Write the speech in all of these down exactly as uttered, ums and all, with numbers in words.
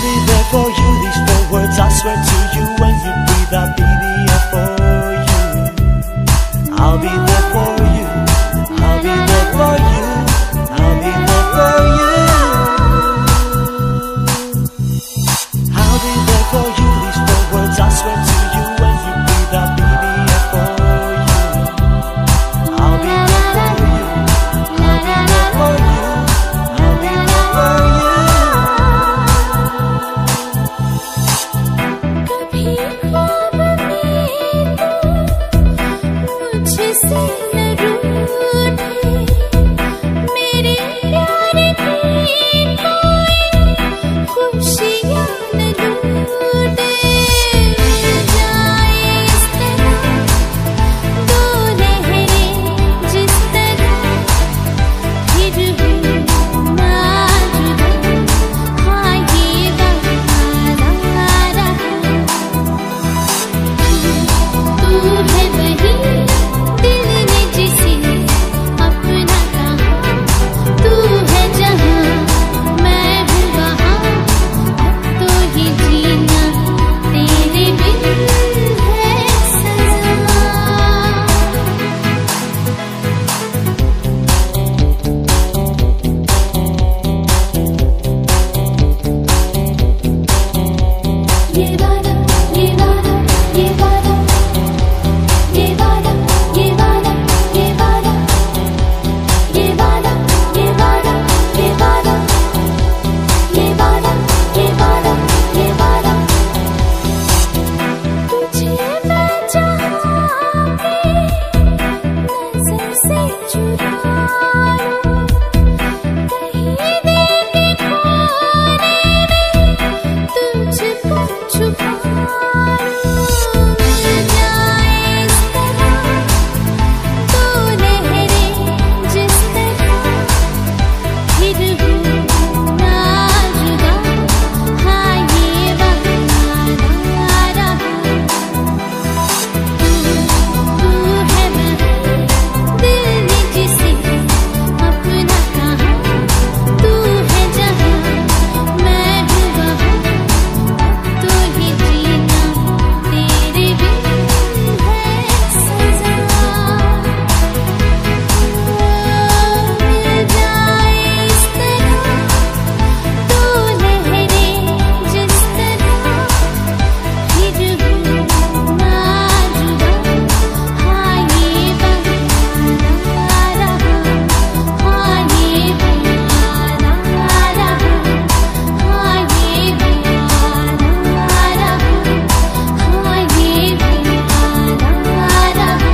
be there for you. These four words I swear to you. When you breathe, I'll be there for you. I'll be there for you. I'll be there for you. I'll be there for you. I'll be there for you. These four words I swear to you. When you breathe, I'll be there for you. I'll be there for you. I'll be there for you. I'll be there for you. कभी ख्वाब में तो मुझसे न रूठे, मेरे प्यार की कोई खुशियाँ न लूटे। जाए इस तरह दो लहरें जिस तरह, फिर भी ना जुदा। हाँ ये बहाना रहा, तू है वही दिल ने जिसे अपना कहा। तू है जहाँ मैं हूँ वहाँ, अब तो ये जीना तेरे बिन है सजा। ये वादा ये वादा ये वादा ये वादा ये वादा ये वादा ये वादा ये वादा ये वादा ये वादा ये वादा ये वादा। तुझे मैं चाहूँगी नज़र से चुरा लूँ, कहीं दिल के कोने में तुझको छुपा लूँ। मिल जाए इस तरह दो लहरें जिस तरह, फिर भी ना जुदा। हाँ ये बहाना रहा, तू है वही दिल ने जिसे अपना कहा। तू है जहाँ मैं हूँ वहाँ, तो ये जीना तेरे बिन है सजा। मिल जाए इस तरह दो लहरें जिस तरह, फिर भी ना जुदा। हाँ ये बहाना रहा, हाँ ये बहाना रहा, हाँ ये बहाना रहा, हाँ ये बहाना रहा।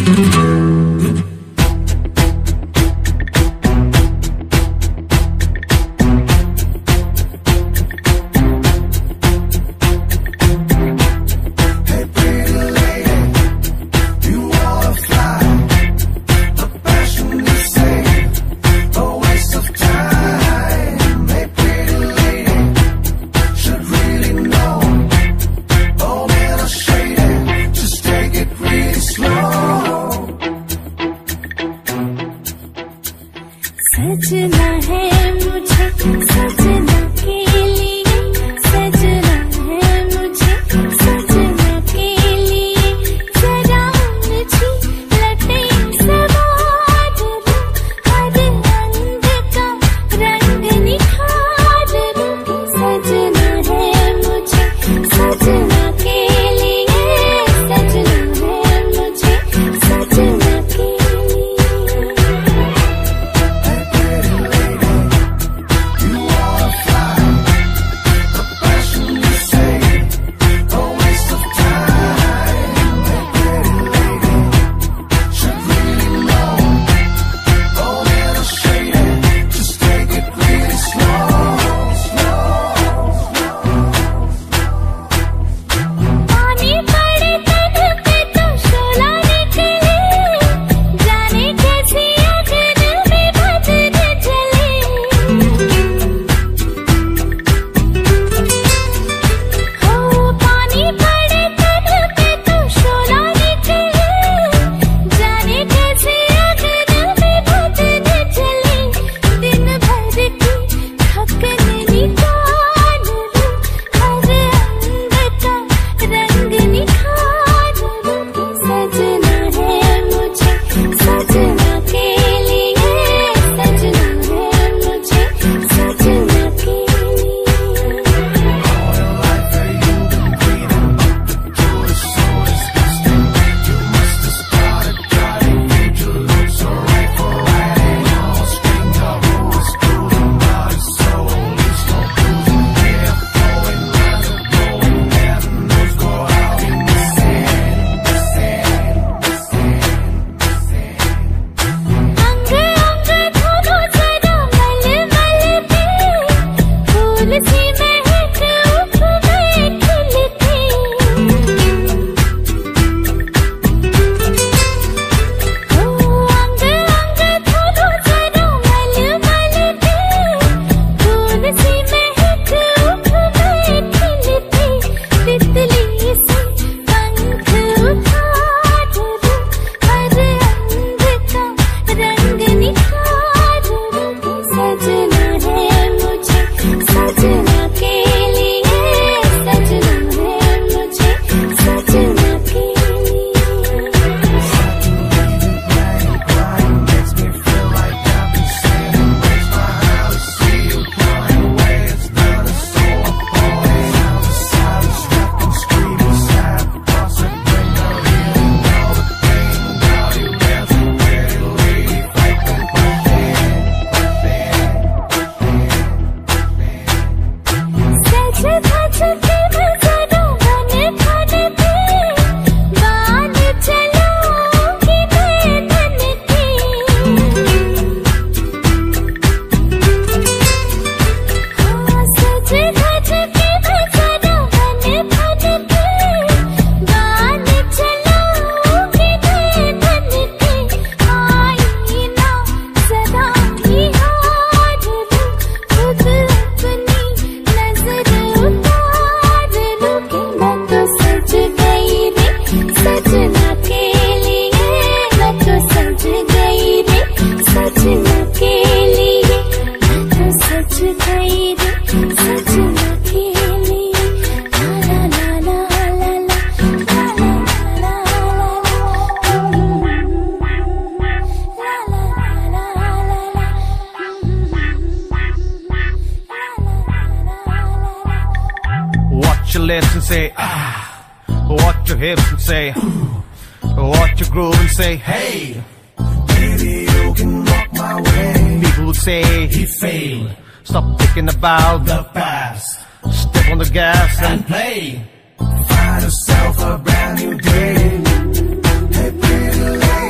lips and say, ah. Watch your hips and say, ooh. Watch your groove and say, hey. Maybe you can walk my way. People would say, he failed. Stop thinking about the past. Step on the gas and play. Find yourself a brand new day. Hey, pretty lady.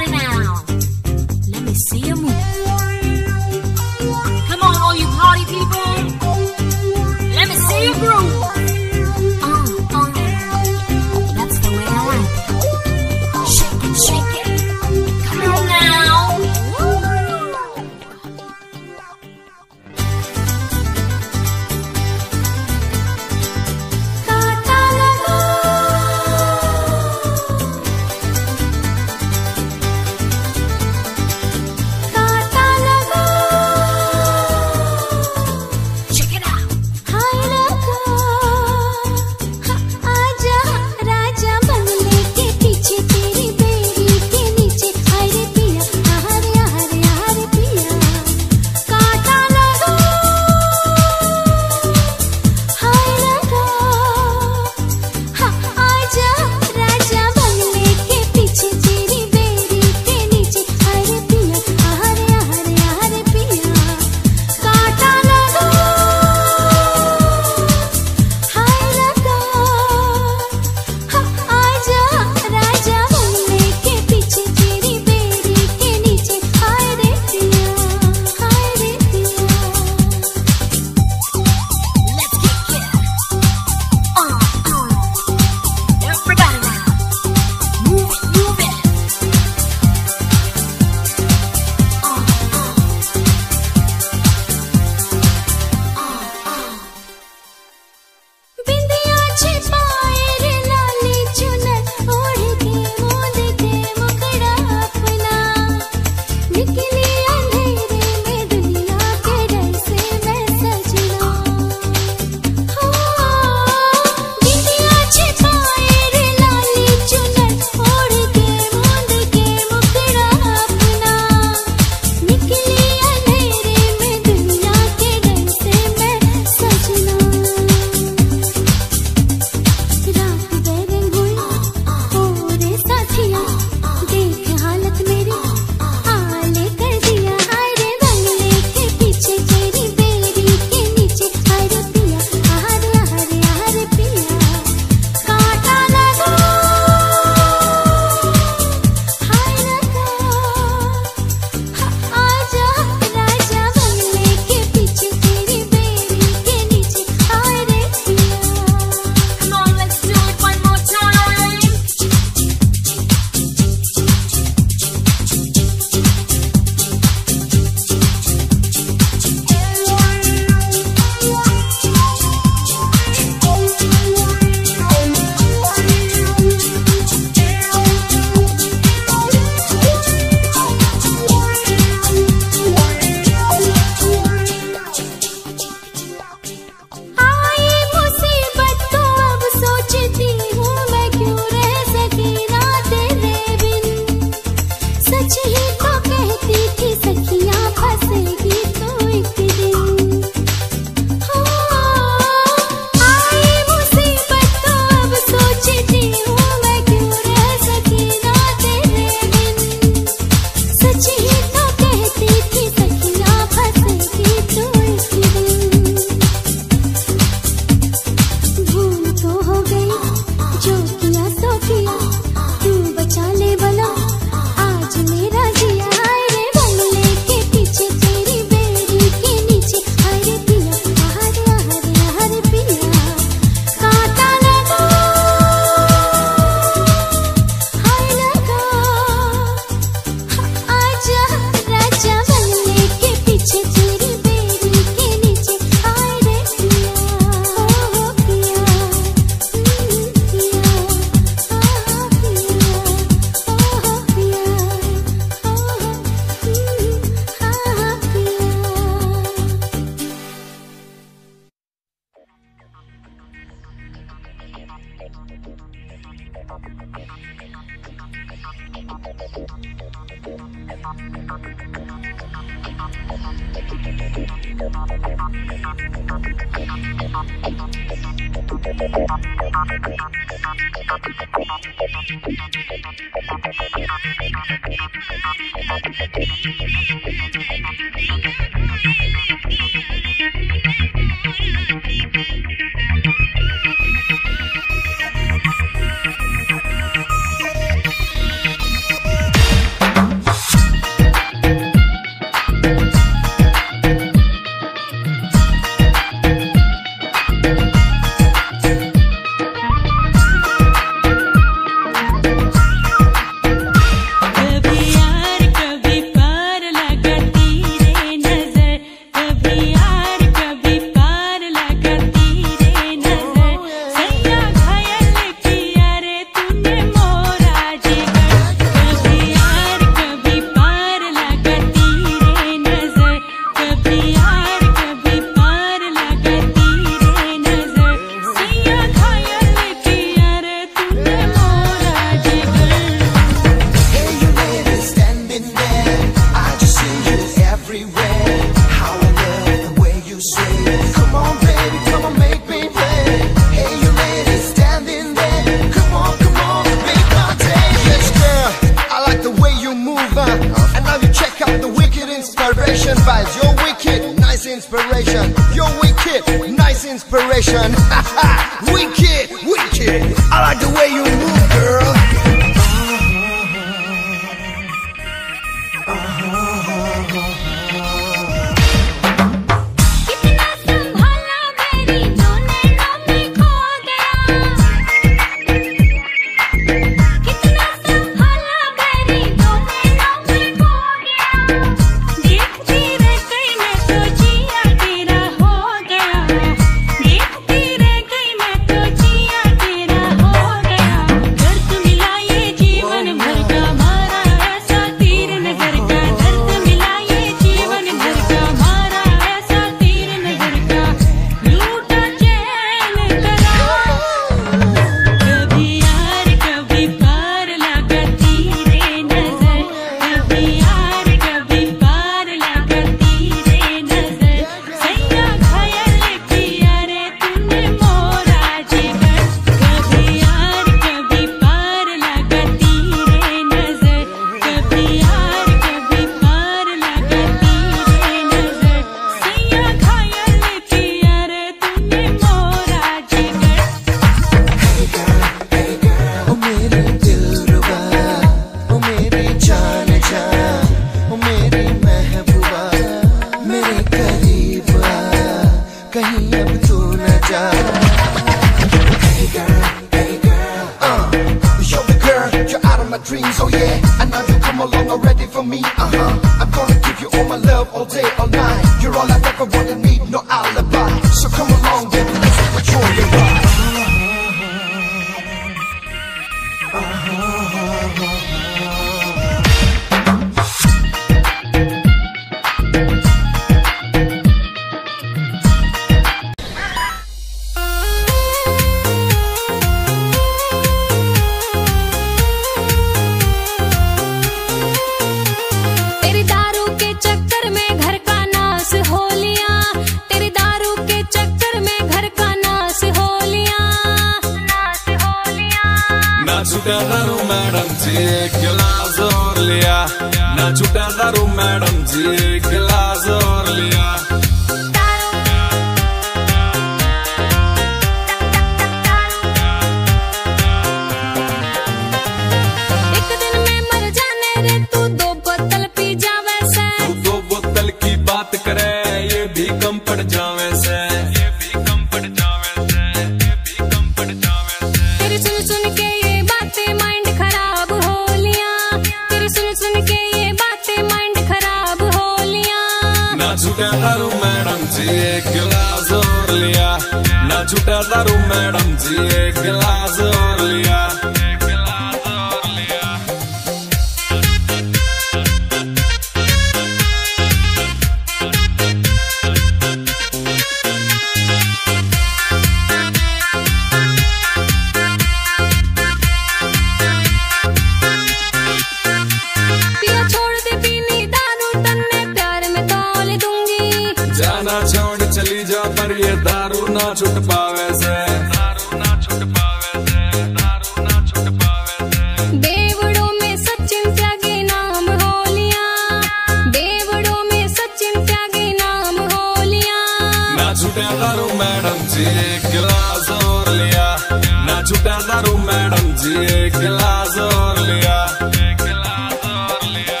पावे से, दारू ना छुट पावे से, दारू ना छुट पावे से। बेवड़ों में सचिन त्यागी नाम होलिया, बेवड़ों में सचिन त्यागी नाम होलिया। ना छुटा दारू मैडम जी एक गिलास और लिया, ना छुटा दारू मैडम जी एक गिलास और लिया, एक गिलास और लिया।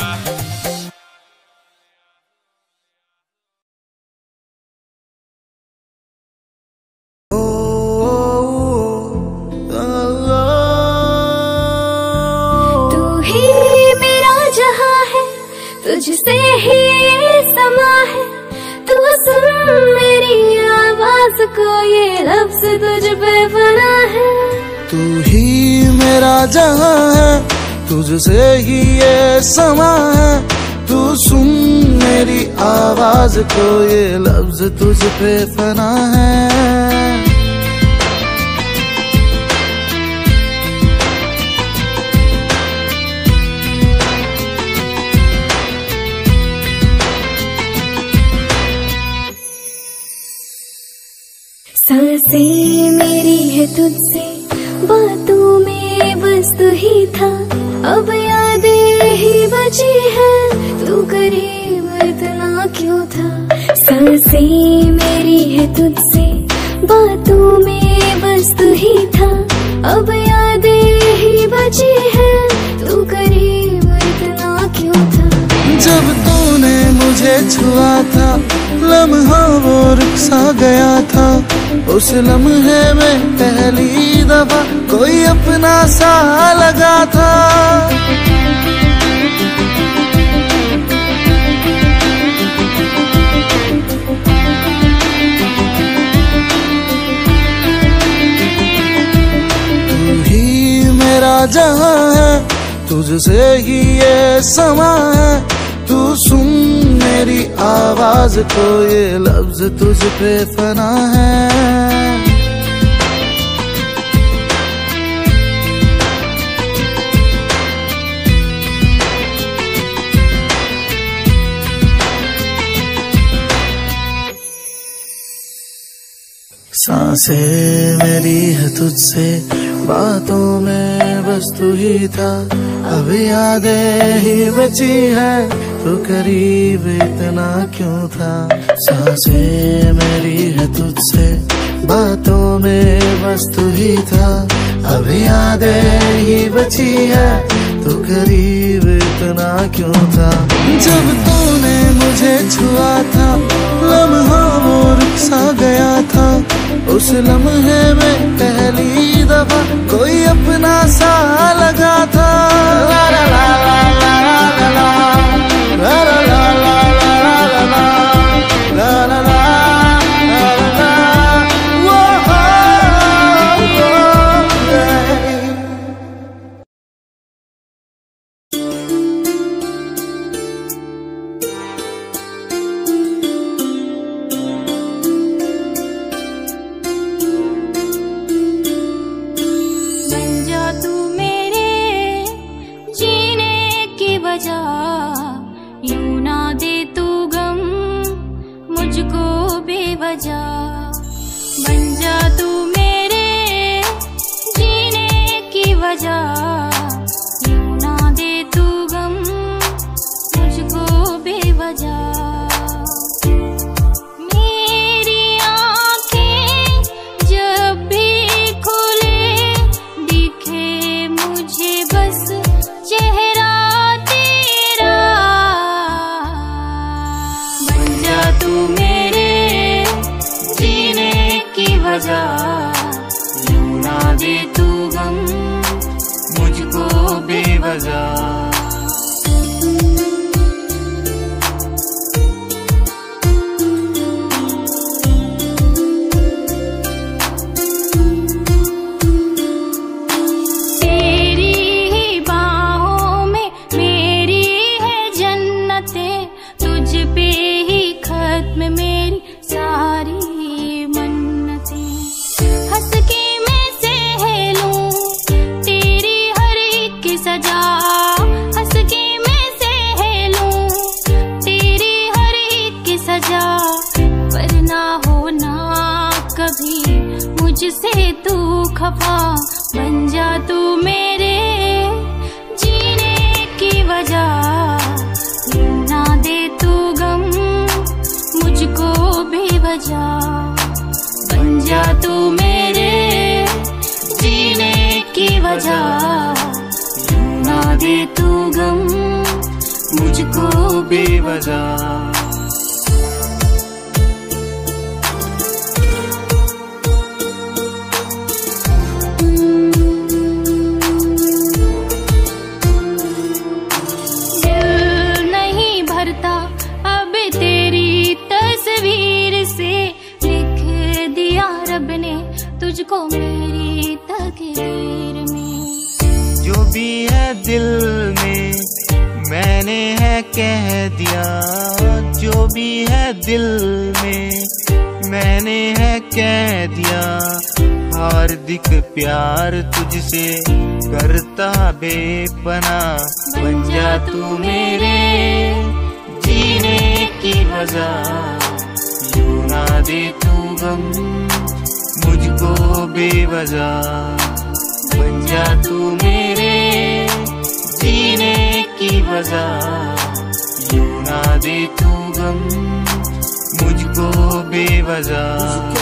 तू ही मेरा जहां है, तुझसे ही ये समा है। तू सुन मेरी आवाज को, ये लफ्ज तुझ पे बना है। तू ही मेरा जहां है, तुझसे ही ये समा है। तू सुन मेरी आवाज को, ये लफ्ज तुझ पे फना है। सांसें मेरी है तुझसे, बातों में बस तू ही था। अब यादें ही बची है, तू करीब इतना क्यों था। सांसें मेरी है तुझसे, बातों में बस तू ही था। अब यादें ही बची है, तू करीब इतना क्यों था। जब तूने मुझे छुआ था, लम्हा वो रुक सा गया था। उस लम्हे में पहली दफा कोई अपना सा लगा था। तू ही मेरा जहां है, तुझसे ही ये समा है। तू सुन मेरी आवाज को, ये लफ्ज तुझ पे फना है। सांसें मेरी है तुझसे, बातों में बस तू ही था। अब यादें ही बची है, तो करीब इतना क्यों था। सांसें मेरी है तुझसे, बातों में बस तू ही था। अब यादें ही बची है, तो करीब इतना क्यों था। जब तूने मुझे छुआ था, लम्हा वो रुक सा गया था। उस लम्हे में पहली दफा कोई अपना सा लगा था। ला ला ला ला ला ला ला ला ला ला ला ला ला ला। बन जा तू मेरे जीने की वजह, यूं ना दे तू गम मुझको बेवजह। मेरी आँखें जब भी खुले दिखे मुझे बस चेहरा तेरा। बन जा तू मेरे जीने की वजह, यूं ना दे तू गम मुझको बेवजह। सजा मुझसे तू खफा बन जा तू मेरे जीने की वजह, यूं ना दे तू गम मुझको बेवजह। बन जा तू मेरे जीने की वजह, यूं ना दे तू गम मुझको बेवजह। तुझको मेरी तकदीर में, जो भी है दिल में मैंने है कह दिया, जो भी है दिल में मैंने है कह दिया। हार्दिक प्यार तुझसे करता बेपना, बन जा तू मेरे जीने की वजह, यूं ना दे तू गम मुझको बेवजह। बन जा तू मेरे जीने की वजह, यूं ना दे तू गम मुझको बेवजह।